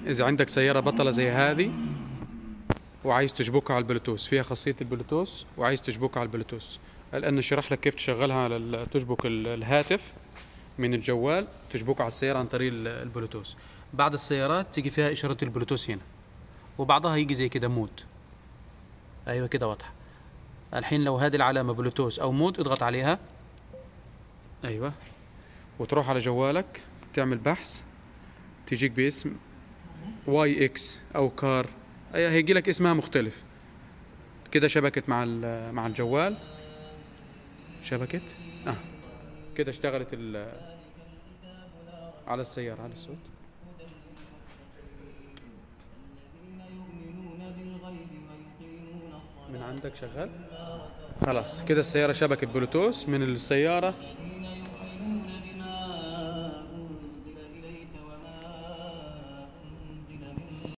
اذا عندك سيارة بطلة زي هذه وعايز تشبكها على البلوتوث، فيها خاصية البلوتوث وعايز شبكها على البلوتوث، الان نشرح لك كيف تشغلها على تشبك الهاتف من الجوال، تشبكه على السيارة عن طريق البلوتوث. بعض السيارات تيجي فيها إشارة البلوتوث هنا، وبعضها يجي زي كده مود. أيوة كده واضحة. الحين لو هذه العلامة بلوتوث أو مود اضغط عليها، أيوة، وتروح على جوالك تعمل بحث، تيجيك باسم واي اكس أو كار، أي هيجي لك اسمها مختلف. كده شبكت مع الجوال، شبكت كده اشتغلت على السيارة. على الصوت من عندك شغال، خلاص كده السيارة شبكت بلوتوث من السيارة